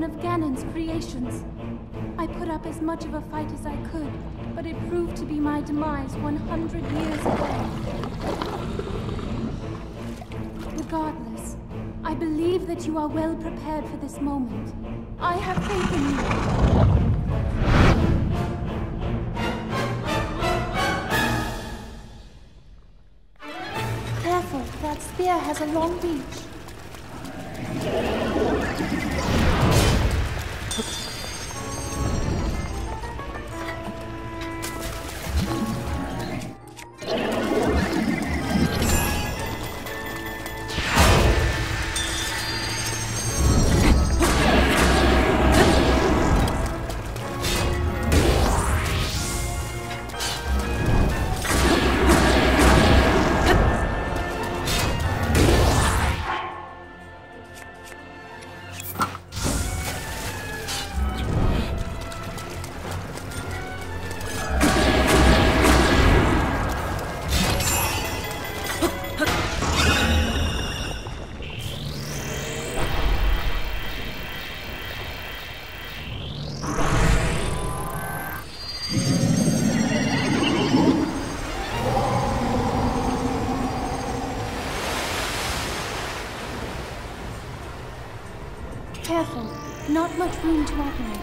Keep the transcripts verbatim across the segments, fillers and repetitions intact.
one of Ganon's creations. I put up as much of a fight as I could, but it proved to be my demise one hundred years ago. Regardless, I believe that you are well prepared for this moment. I have faith in you. Careful, that spear has a long reach. Careful, not much room to operate.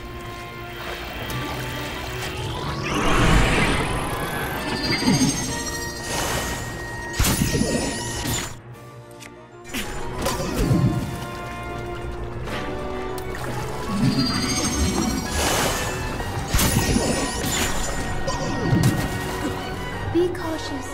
Be cautious.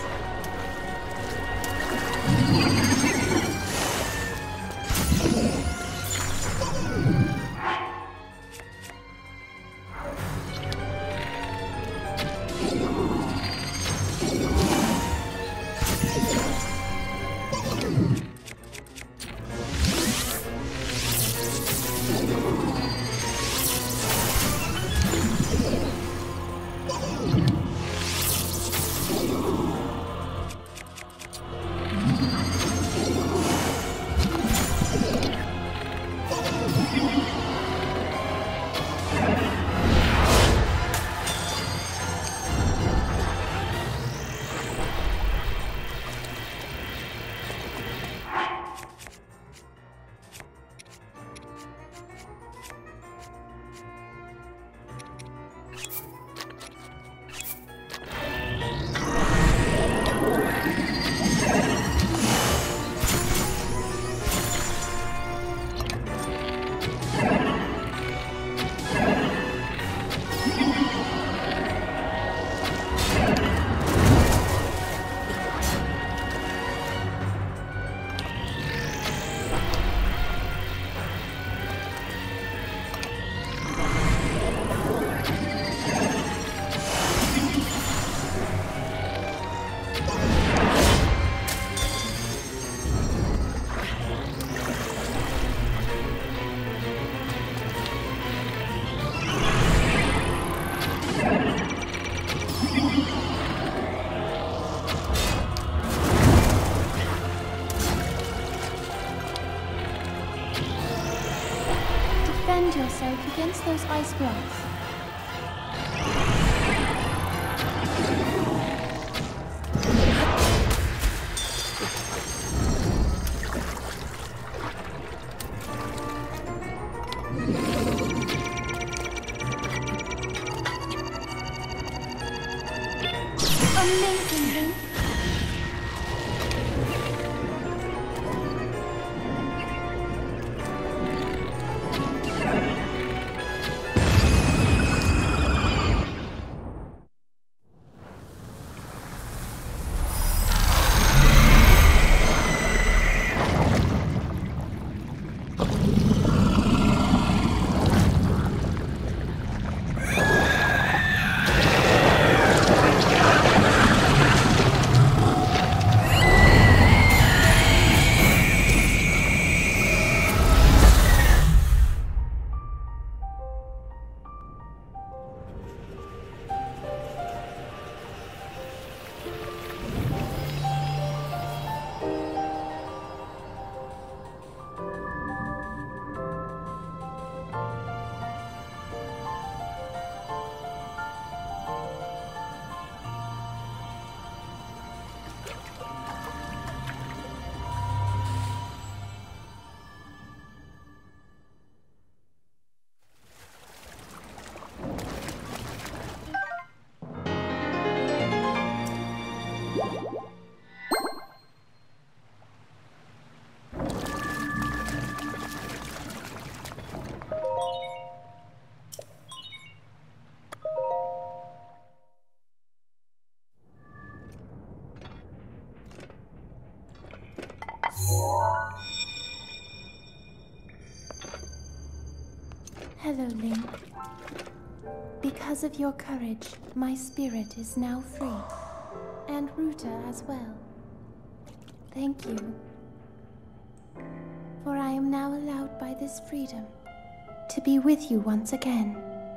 Defend yourself against those ice blocks. Amazing, Link. Hello, Link. Because of your courage, my spirit is now free. And Ruta as well. Thank you. For I am now allowed by this freedom to be with you once again.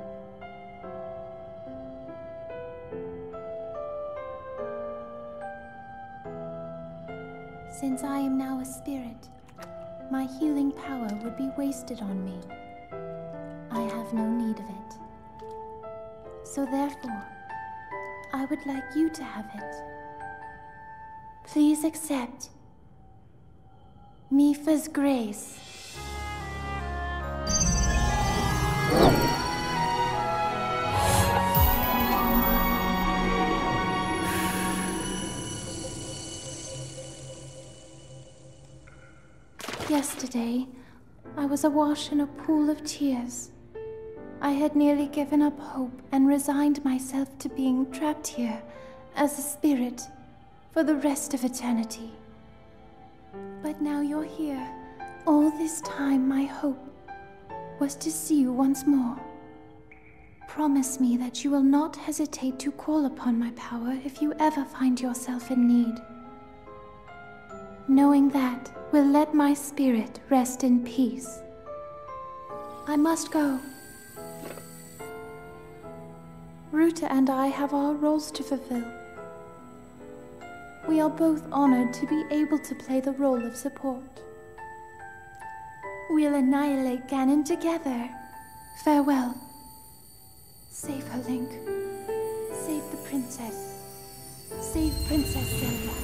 Since I am now a spirit, my healing power would be wasted on me. I have no need of it. So therefore, I would like you to have it. Please accept Mipha's grace. Yesterday, I was awash in a pool of tears. I had nearly given up hope and resigned myself to being trapped here as a spirit for the rest of eternity. But now you're here. All this time, my hope was to see you once more. Promise me that you will not hesitate to call upon my power if you ever find yourself in need. Knowing that will let my spirit rest in peace. I must go. Ruta and I have our roles to fulfill. We are both honored to be able to play the role of support. We'll annihilate Ganon together. Farewell. Save her, Link. Save the princess. Save Princess Zelda.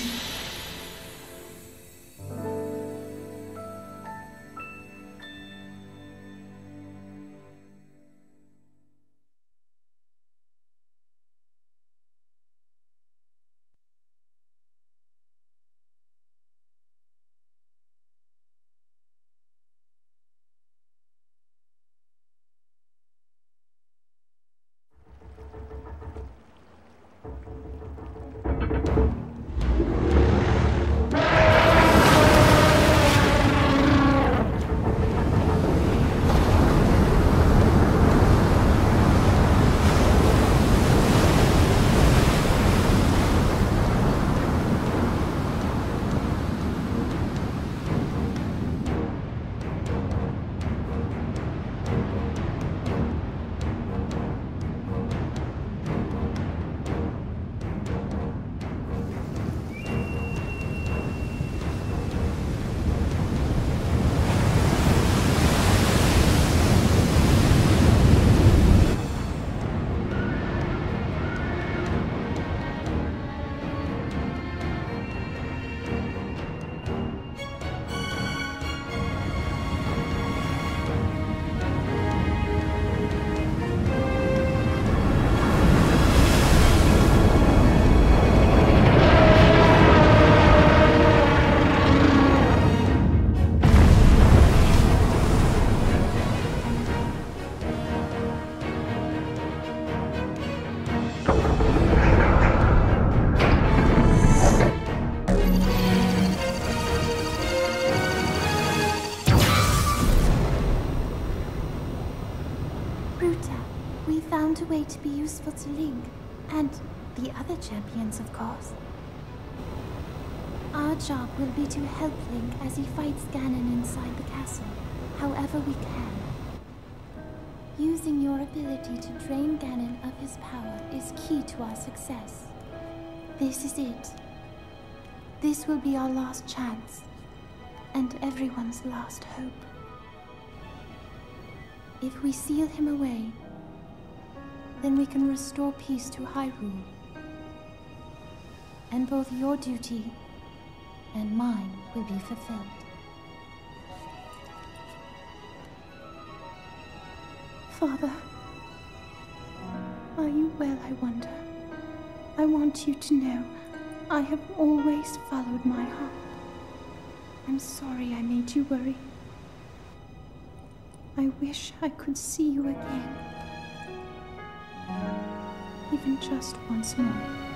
A way to be useful to Link, and the other champions, of course. Our job will be to help Link as he fights Ganon inside the castle, however we can. Using your ability to drain Ganon of his power is key to our success. This is it. This will be our last chance, and everyone's last hope. If we seal him away, then we can restore peace to Hyrule. And both your duty and mine will be fulfilled. Father, are you well, I wonder? I want you to know I have always followed my heart. I'm sorry I made you worry. I wish I could see you again. Even just once more.